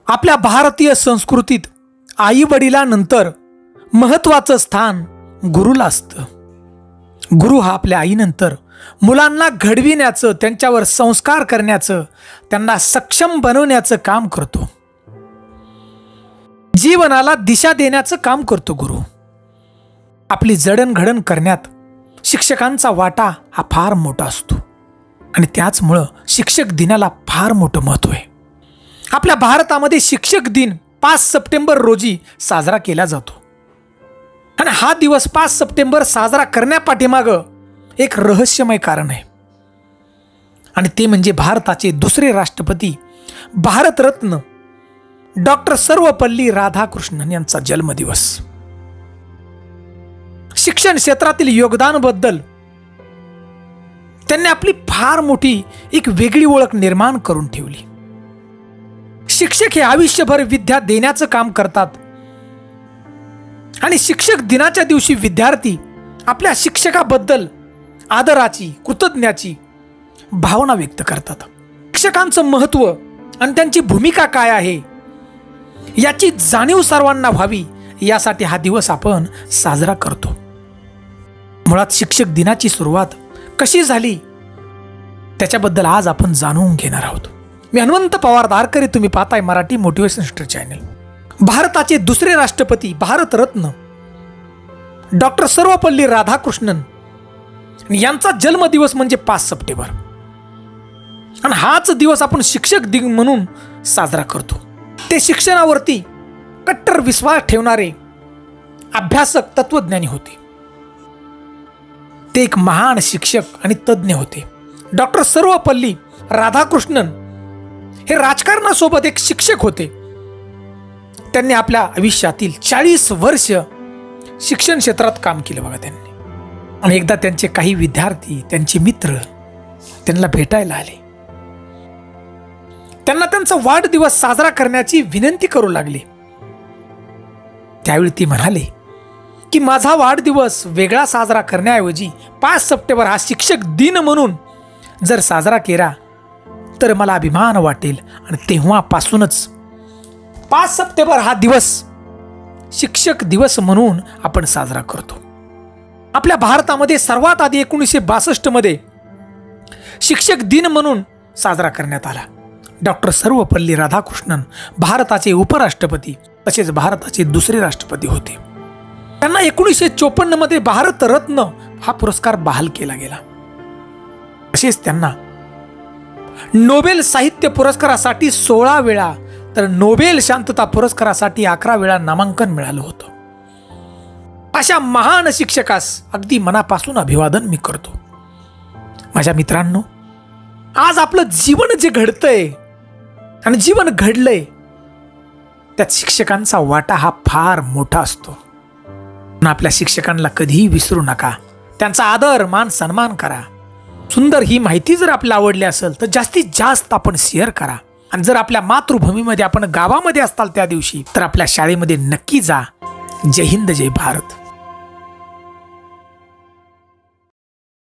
आपल्या भारतीय संस्कृतीत आई वडिलांनंतर महत्त्वाचं स्थान गुरुला असतं। गुरु हा आपल्या आईनंतर मुलांना घडविण्याचं, त्यांच्यावर संस्कार करण्याचं, त्यांना सक्षम बनवण्याचं काम करतो। जीवनाला दिशा देण्याचं काम करतो गुरु। आपली जडणघडण करण्यात शिक्षकांचा वाटा हा फार मोठा असतो आणि त्याचमुळे शिक्षक दिनाला फार मोठं महत्त्व आहे। आपल्या भारतामध्ये शिक्षक दिन 5 सप्टेंबर रोजी साजरा केला जातो आणि हा दिवस 5 सप्टेंबर साजरा करण्यापाठीमागं एक रहस्यमय कारण आहे आणि ते म्हणजे भारताचे दुसरे राष्ट्रपती भारतरत्न डॉक्टर सर्वपल्ली राधाकृष्णन यांचा जन्मदिवस। शिक्षण क्षेत्रातील योगदानाबद्दल त्यांनी आपली फार मोठी एक वेगळी ओळख निर्माण करून ठेवली। शिक्षक हे आयुष्यभर विद्या देण्याचं काम करतात आणि शिक्षक दिनाच्या दिवशी विद्यार्थी आपल्या शिक्षकाबद्दल आदराची, कृतज्ञतेची भावना व्यक्त करतात। शिक्षकांचं महत्त्व आणि त्यांची भूमिका काय आहे याची जाणीव सर्वांना व्हावी यासाठी हा दिवस आपण साजरा करतो। मुळात शिक्षक दिनाची सुरुवात कशी झाली त्याच्याबद्दल आज आपण जाणून घेणार आहोत। मी हनुमंत पवार दारकरी, तुम्ही पाहताय मराठी मोटिवेशन स्टर चॅनल। भारताचे दुसरे राष्ट्रपती भारतरत्न डॉक्टर सर्वपल्ली राधाकृष्णन यांचा जन्मदिवस म्हणजे 5 सप्टेंबर आणि हाच दिवस आपण शिक्षक दिन म्हणून साजरा करतो। ते शिक्षणावरती कट्टर विश्वास ठेवणारे अभ्यासक, तत्वज्ञानी होते। ते एक महान शिक्षक आणि तज्ञ होते। डॉक्टर सर्वपल्ली राधाकृष्णन हे राजकारणासोबत एक शिक्षक होते। त्यांनी आपल्या आयुष्यातील 40 वर्ष शिक्षण क्षेत्रात काम केलं बघा त्यांनी। आणि एकदा त्यांचे काही विद्यार्थी, त्यांचे मित्र त्यांना भेटायला आले। त्यांना त्यांचा वाढदिवस साजरा करण्याची विनंती करू लागले। त्यावेळी ते म्हणाले की माझा वाढदिवस वेगळा साजरा करण्याऐवजी 5 सप्टेंबर हा शिक्षक दिन म्हणून जर साजरा केला तर मला अभिमान वाटेल आणि तेव्हापासूनच 5 सप्टेंबर हा दिवस शिक्षक दिवस म्हणून आपण साजरा करतो। आपल्या भारतामध्ये सर्वात आधी 1962 मध्ये शिक्षक दिन म्हणून साजरा करण्यात आला। डॉक्टर सर्वपल्ली राधाकृष्णन भारताचे उपराष्ट्रपती तसेच भारताचे दुसरे राष्ट्रपती होते। त्यांना 1954 मध्ये भारतरत्न हा पुरस्कार बहाल केला गेला। तसेच त्यांना नोबेल साहित्य पुरस्कारासाठी 16 वेळा तर नोबेल शांतता पुरस्कारासाठी 11 वेळा नामांकन मिळालं होतं। अशा महान शिक्षकास अगदी मनापासून अभिवादन मी करतो। माझ्या मित्रांनो, आज आपलं जीवन जे घडतंय आणि जीवन घडलंय त्यात शिक्षकांचा वाटा हा फार मोठा असतो। आपल्या शिक्षकांना कधीही विसरू नका, त्यांचा आदर, मान, सन्मान करा। सुंदर ही माहिती जर आपल्याला आवडली असेल तर जास्तीत जास्त आपण शेअर करा आणि जर आपल्या मातृभूमीमध्ये, आपण गावामध्ये असताल त्या दिवशी तर आपल्या शाळेमध्ये नक्की जा। जय हिंद, जय भारत।